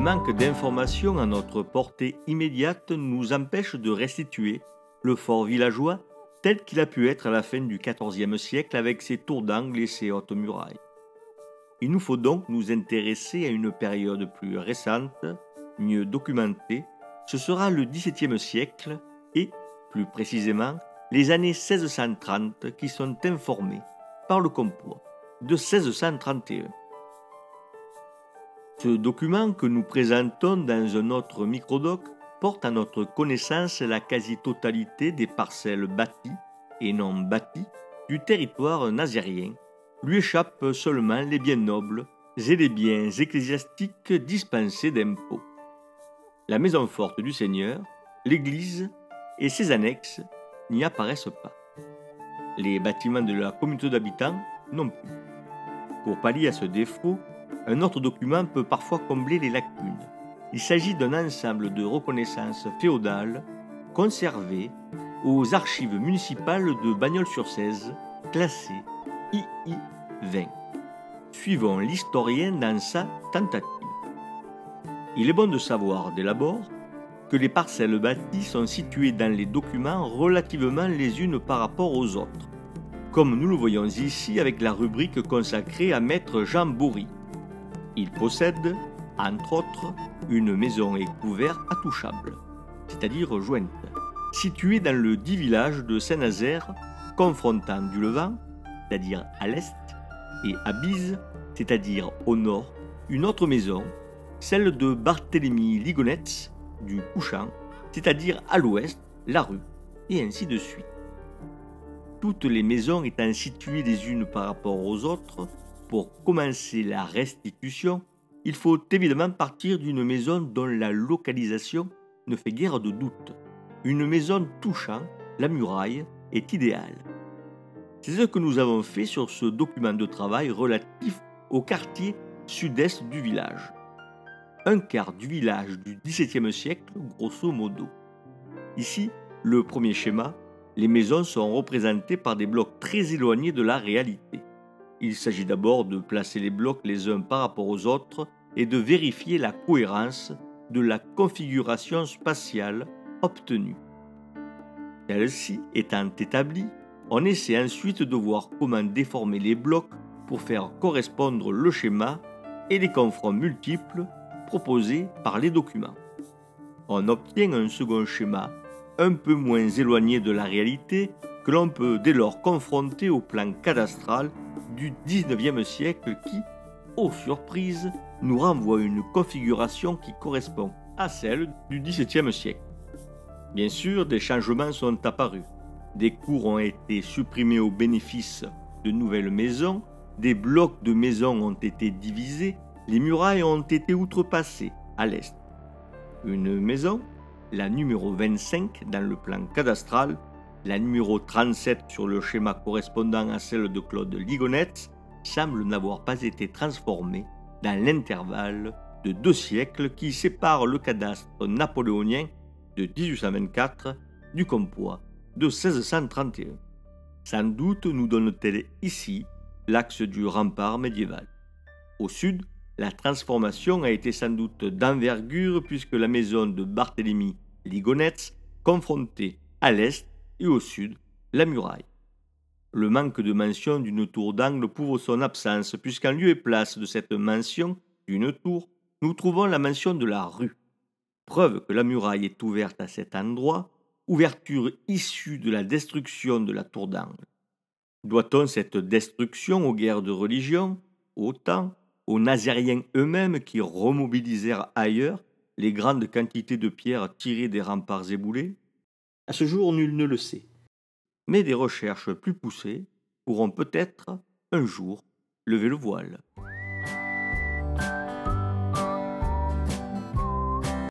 manque d'informations à notre portée immédiate nous empêche de restituer le fort villageois tel qu'il a pu être à la fin du XIVe siècle avec ses tours d'angle et ses hautes murailles. Il nous faut donc nous intéresser à une période plus récente, mieux documentée. Ce sera le XVIIe siècle et, plus précisément, les années 1630 qui sont informées par le Compois de 1631. Ce document que nous présentons dans un autre microdoc porte à notre connaissance la quasi-totalité des parcelles bâties et non bâties du territoire nazérien. Lui échappent seulement les biens nobles et les biens ecclésiastiques dispensés d'impôts. La maison forte du Seigneur, l'église et ses annexes n'y apparaissent pas. Les bâtiments de la communauté d'habitants non plus. Pour pallier à ce défaut, un autre document peut parfois combler les lacunes. Il s'agit d'un ensemble de reconnaissances féodales conservées aux archives municipales de Bagnols-sur-Cèze, classées II 20. Suivons l'historien dans sa tentative. Il est bon de savoir dès l'abord que les parcelles bâties sont situées dans les documents relativement les unes par rapport aux autres, comme nous le voyons ici avec la rubrique consacrée à maître Jean Bory. Il possède, entre autres, une maison et couvert intouchable, c'est-à-dire jointe, située dans le dit village de Saint-Nazaire, confrontant du Levant, c'est-à-dire à l'est, et à Bise, c'est-à-dire au nord, une autre maison, celle de Barthélemy Ligonetz, du Couchant, c'est-à-dire à l'ouest, la rue, et ainsi de suite. Toutes les maisons étant situées les unes par rapport aux autres, pour commencer la restitution, il faut évidemment partir d'une maison dont la localisation ne fait guère de doute. Une maison touchant la muraille est idéale. C'est ce que nous avons fait sur ce document de travail relatif au quartier sud-est du village. Un quart du village du XVIIe siècle, grosso modo. Ici, le premier schéma, les maisons sont représentées par des blocs très éloignés de la réalité. Il s'agit d'abord de placer les blocs les uns par rapport aux autres et de vérifier la cohérence de la configuration spatiale obtenue. Celle-ci étant établie, on essaie ensuite de voir comment déformer les blocs pour faire correspondre le schéma et les confronts multiples proposés par les documents. On obtient un second schéma un peu moins éloigné de la réalité que l'on peut dès lors confronter au plan cadastral du XIXe siècle qui, ô surprise, nous renvoie à une configuration qui correspond à celle du XVIIe siècle. Bien sûr, des changements sont apparus. Des cours ont été supprimés au bénéfice de nouvelles maisons, des blocs de maisons ont été divisés, les murailles ont été outrepassées à l'est. Une maison, la numéro 25 dans le plan cadastral, la numéro 37 sur le schéma correspondant à celle de Claude Ligonetz, semble n'avoir pas été transformée dans l'intervalle de 2 siècles qui sépare le cadastre napoléonien de 1824 du Compois de 1631. Sans doute nous donne-t-elle ici l'axe du rempart médiéval. Au sud, la transformation a été sans doute d'envergure puisque la maison de Barthélemy Ligonetz confrontait à l'est et au sud la muraille. Le manque de mention d'une tour d'angle prouve son absence puisqu'en lieu et place de cette mention d'une tour, nous trouvons la mention de la rue. Preuve que la muraille est ouverte à cet endroit, ouverture issue de la destruction de la tour d'angle. Doit-on cette destruction aux guerres de religion, au temps, aux Nazériens eux-mêmes qui remobilisèrent ailleurs les grandes quantités de pierres tirées des remparts éboulés? À ce jour, nul ne le sait. Mais des recherches plus poussées pourront peut-être, un jour, lever le voile.